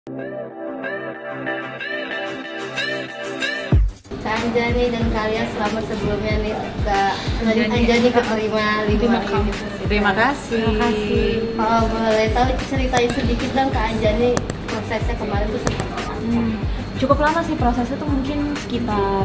Kak Anjani dan kalian selamat sebelumnya nih Kak Anjani keterima Terima kasih. Kalau boleh tahu ceritain sedikit dong Kak Anjani prosesnya kemarin tuh seperti apa? Cukup lama sih prosesnya tuh, mungkin sekitar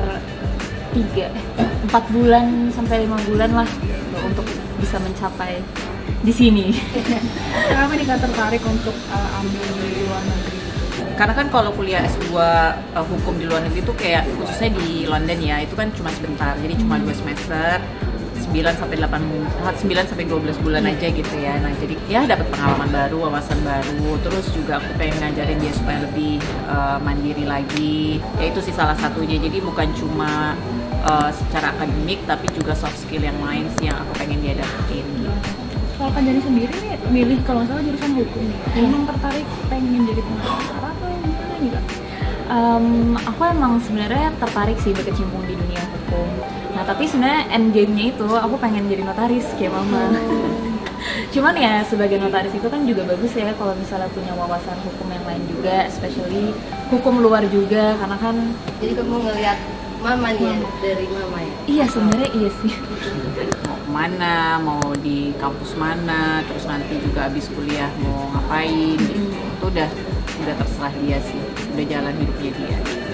4 bulan sampai 5 bulan lah untuk bisa mencapai di sini. Kenapa nih gak tertarik untuk ambil di luar negeri? Karena kan kalau kuliah S2 hukum di luar negeri itu kayak khususnya di London ya, itu kan cuma sebentar, jadi cuma 2 semester, 9 sampai 12 bulan aja gitu ya. Nah jadi ya dapat pengalaman baru, wawasan baru, terus juga aku pengen ngajarin dia supaya lebih mandiri lagi. Ya itu sih salah satunya, jadi bukan cuma secara akademik tapi juga soft skill yang lain sih yang aku pengen dia dapetin gitu. Kalau Kak Anjani sendiri nih milih kalau nggak salah jurusan hukum nih, emang tertarik pengen jadi pengacara atau gimana nih Kak? Aku emang sebenarnya tertarik sih berkecimpung di dunia hukum. Nah tapi sebenarnya end game-nya itu aku pengen jadi notaris kayak mama. Cuman ya sebagai notaris itu kan juga bagus ya kalau misalnya punya wawasan hukum yang lain juga, especially hukum luar juga, karena kan. Jadi kamu ngelihat mama nih ya, dari mama ya? Iya sebenarnya iya sih. Mau kemana, mau di kampus mana, terus nanti juga abis kuliah mau ngapain gitu. Itu udah terserah dia sih, udah jalan hidupnya dia.